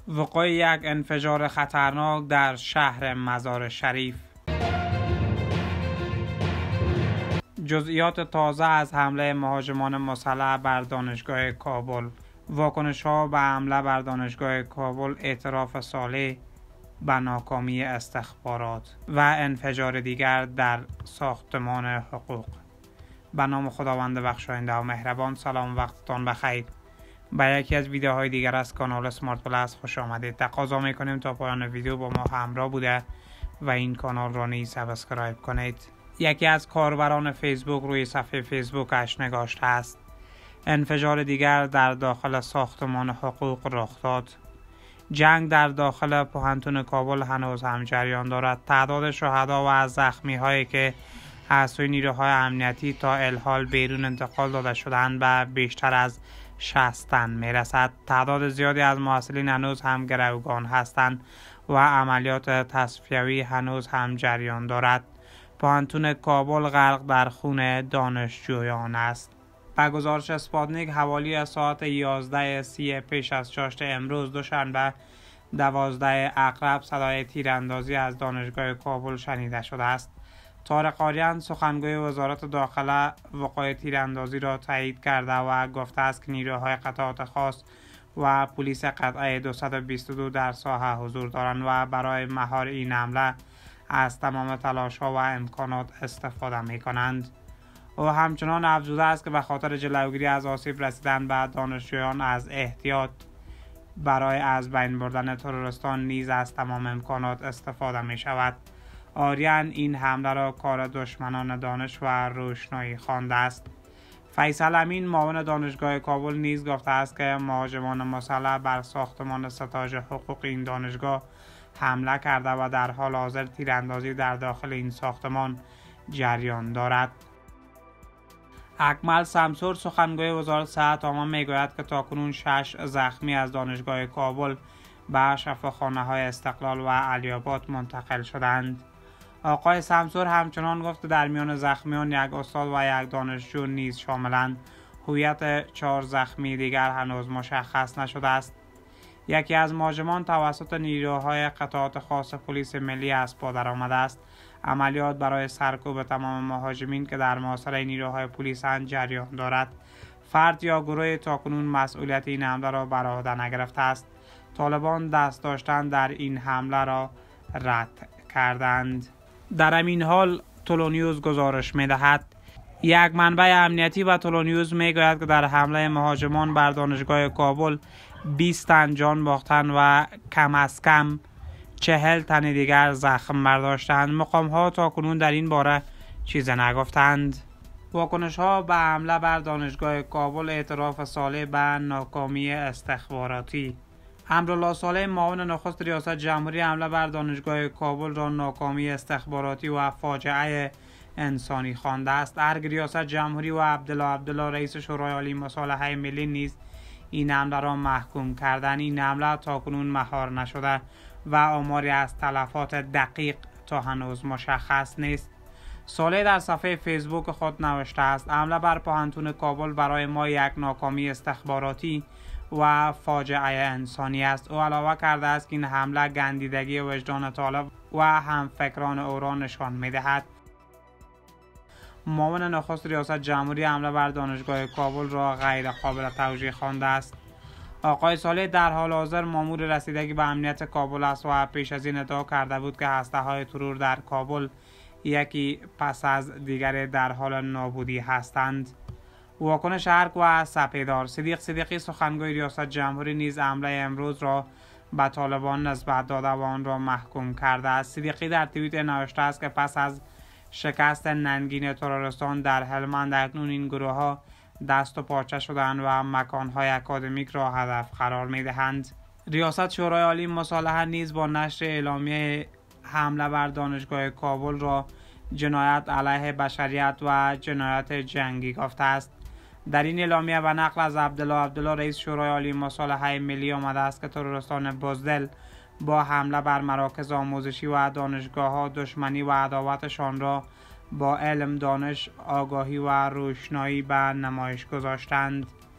وقوع یک انفجار خطرناک در شهر مزار شریف. جزئیات تازه از حمله مهاجمان مسلح بر دانشگاه کابل. واکنش‌ها به حمله بر دانشگاه کابل، اعتراف صالح به ناکامی استخبارات و انفجار دیگر در ساختمان حقوق. به نام خداوند بخشاینده و مهربان. سلام، وقتتان بخیر. به یکی از ویدیوهای دیگر از کانال اسمارت پلاس خوش آمدید. تقاضا میکنیم تا پایان ویدیو با ما همراه بوده و این کانال را نیز سابسکرایب کنید. یکی از کاربران فیسبوک روی صفحه فیسبوکش نگاشته است: انفجار دیگر در داخل ساختمان حقوق رخ داد. جنگ در داخل پوهنتون کابل هنوز هم جریان دارد. تعداد شهدا و زخمی هایی که از سوی نیروهای امنیتی تا الحال بیرون انتقال داده شدند به بیشتر از 60 تن میرسد. تعداد زیادی از محصلین هنوز هم گروگان هستند و عملیات تصفیوی هنوز هم جریان دارد. پوهنتون کابل غرق در خون دانشجویان است. به گزارش اسپاتنیک، حوالی ساعت 11:30 پیش از چاشت امروز دوشنبه 12 اغرب صدای تیراندازی از دانشگاه کابل شنیده شده است. طارق آریان، سخنگوی وزارت داخله، وقوع تیراندازی را تایید کرده و گفته است که نیروهای قطعات خاص و پلیس قطعه 222 در ساحه حضور دارند و برای مهار این حمله از تمام تلاش‌ها و امکانات استفاده می‌کنند. او همچنان افزوده است که به خاطر جلوگیری از آسیب رسیدن به دانشجویان از احتیاط برای از بین بردن تروریستان نیز از تمام امکانات استفاده می شود. آریان این حمله را کار دشمنان دانش و روشنایی خوانده است. فیصل امین، معاون دانشگاه کابل، نیز گفته است که مهاجمان مسلح بر ساختمان ستاژ حقوق این دانشگاه حمله کرده و در حال حاضر تیراندازی در داخل این ساختمان جریان دارد. اکمل سمسور، سخنگوی وزارت صحت عامه، میگوید که تاکنون 6 زخمی از دانشگاه کابل به شفاخانه‌های استقلال و علی‌آباد منتقل شدند. آقای سمسور همچنان گفت در میان زخمیان یک استاد و یک دانشجو نیز شاملند. هویت 4 زخمی دیگر هنوز مشخص نشده است. یکی از مهاجمان توسط نیروهای قطعات خاص پلیس ملی از پا درآمده است. عملیات برای سرکوب تمام مهاجمین که در محاصره نیروهای پلیس جریان دارد. فرد یا گروه تاکنون مسئولیت این حمله را بر عهده نگرفته است. طالبان دست داشتن در این حمله را رد کردند. در همین حال تولونیوز گزارش می‌دهد یک منبع امنیتی به تولونیوز میگوید که در حمله مهاجمان بر دانشگاه کابل 20 تن جان باختند و کم از کم 40 تن دیگر زخم برداشتند. مقام‌ها تاکنون در این باره چیزی نگفتند. واکنش‌ها به حمله بر دانشگاه کابل، اعتراف صالح به ناکامی استخباراتی. امرالله صالح، معاون نخست ریاست جمهوری، حمله بر دانشگاه کابل را ناکامی استخباراتی و فاجعه انسانی خوانده است. ارگ ریاست جمهوری و عبدالله رئیس شورای عالی مصالحه ملی نیز این حمله را محکوم کردند. این حمله تاکنون مهار نشده و آماری از تلفات دقیق تا هنوز مشخص نیست. صالح در صفحه فیسبوک خود نوشته است: حمله بر پوهنتون کابل برای ما یک ناکامی استخباراتی و فاجعه انسانی است. او علاوه کرده است که این حمله گندیدگی وجدان طالب و همفکران او را نشان می‌دهد. معاون نخست ریاست جمهوری حمله بر دانشگاه کابل را غیر قابل توجیه خوانده است. آقای صالح در حال حاضر مأمور رسیدگی به امنیت کابل است و پیش از این ادعا کرده بود که هسته‌های ترور در کابل یکی پس از دیگر در حال نابودی هستند. واکنش ارگ و سپیدار. صدیقی، سخنگوی ریاست جمهوری، نیز حمله امروز را به طالبان نسبت داده و آن را محکوم کرده است. صدیقی در توییت نوشته است که پس از شکست ننگین تروریستان در هلمند، اکنون این گروه ها دست و پاچه شدند و مکانهای اکادمیک را هدف قرار می دهند. ریاست شورای عالی مصالحه نیز با نشر اعلامیه حمله بر دانشگاه کابل را جنایت علیه بشریت و جنایت جنگی گفته است. در این اعلامیه و نقل از عبدالله رئیس شورای عالی مصالحه ملی آمده است که تروریستان بزدل با حمله بر مراکز آموزشی و دانشگاه‌ها دشمنی و عداوتشان را با علم، دانش، آگاهی و روشنایی به نمایش گذاشتند.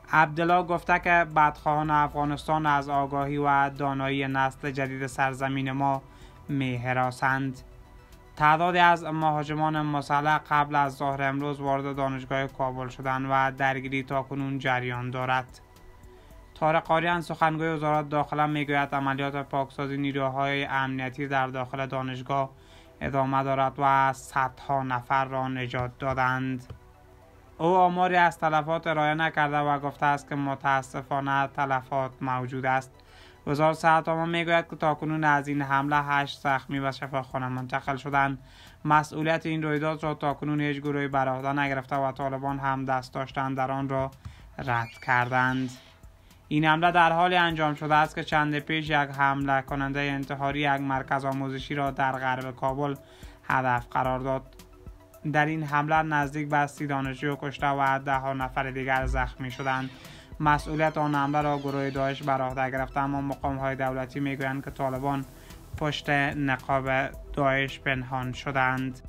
عبدالله گفته که بدخواهان افغانستان از آگاهی و دانایی نسل جدید سرزمین ما می‌هراسند. تعدادی از مهاجمان مسلح قبل از ظهر امروز وارد دانشگاه کابل شدند و درگیری تاکنون جریان دارد. طارق آریان سخنگوی وزارت داخله میگوید عملیات پاکسازی نیروهای امنیتی در داخل دانشگاه ادامه دارد و صدها نفر را نجات دادند. او آماری از تلفات ارائه نکرده و گفته است که متاسفانه تلفات موجود است. وزارت صحت عامه میگوید که تاکنون از این حمله 8 زخمی به شفاخانه منتقل شدند. مسئولیت این رویداد را تاکنون هیچ گروهی بر عهده نگرفته و طالبان هم دست داشتند در آن را رد کردند. این حمله در حالی انجام شده است که چند پیش یک حمله کننده انتحاری یک مرکز آموزشی را در غرب کابل هدف قرار داد. در این حمله نزدیک به 30 دانشجو کشته و 10 نفر دیگر زخمی شدند. مسئولیت آن حمله را گروه داعش بر عهده گرفته، اما مقام‌های دولتی میگویند که طالبان پشت نقاب داعش پنهان شدند.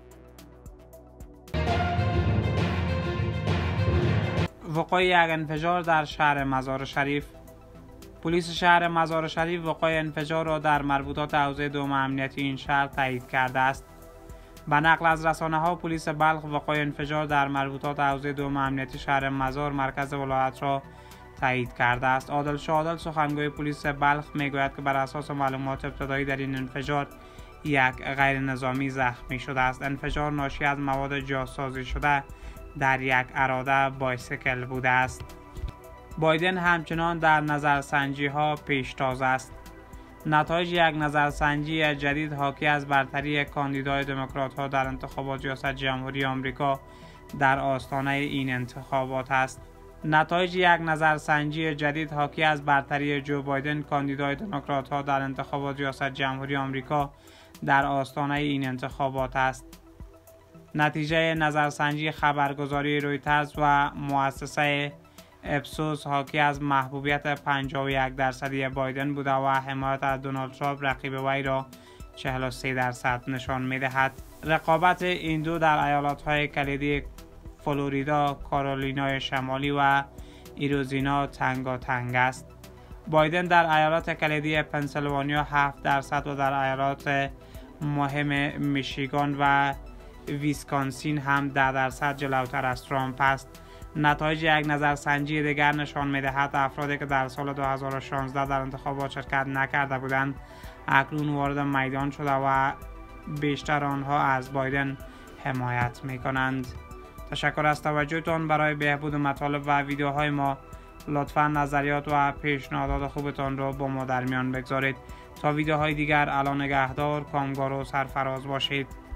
وقوع یک انفجار در شهر مزار شریف. پلیس شهر مزار شریف وقوع انفجار را در مربوطات حوزه دوم امنیتی این شهر تایید کرده است. به نقل از رسانه‌ها، پلیس بلخ وقوع انفجار در مربوطات حوزه دوم امنیتی شهر مزار مرکز ولایت را تایید کرده است. عادل شادل سخنگوی پلیس بلخ میگوید که بر اساس معلومات ابتدایی در این انفجار یک غیر نظامی زخمی شده است. انفجار ناشی از مواد جاسازی شده در یک اراده بایسیکل بوده است. بایدن همچنان در نظرسنجی ها پیشتاز است. نتایج یک نظرسنجی جدید حاکی از برتری کاندیدای دموکرات ها در انتخابات ریاست جمهوری آمریکا در آستانه این انتخابات است. نتایج یک نظرسنجی جدید حاکی از برتری جو بایدن کاندیدای دموکرات ها در انتخابات ریاست جمهوری آمریکا در آستانه این انتخابات است. نتیجه نظرسنجی خبرگزاری رویترز و مؤسسه اپسوس حاکی از محبوبیت 51% بایدن بوده و حمایت از دونالد ترامپ رقیب وی را 43% نشان می‌دهد. رقابت این دو در ایالت‌های کلیدی فلوریدا، کارولینای شمالی و ایریزونا تنگاتنگ است. بایدن در ایالت کلیدی پنسیلوانیا 7% و در ایالات مهم میشیگان و ویسکانسین هم 10% جلوتر از ترامپ است. نتایج یک نظرسنجی دیگر نشان می‌دهد افرادی که در سال 2016 در انتخابات شرکت نکرده بودند اکنون وارد میدان شده و بیشتر آنها از بایدن حمایت می‌کنند. تشکر از توجهتان. برای بهبود مطالب و ویدیوهای ما لطفاً نظریات و پیشنهادات خوبتان را با ما در میان بگذارید. تا ویدیوهای دیگر، الا نگهدار، کامگار و سرفراز باشید.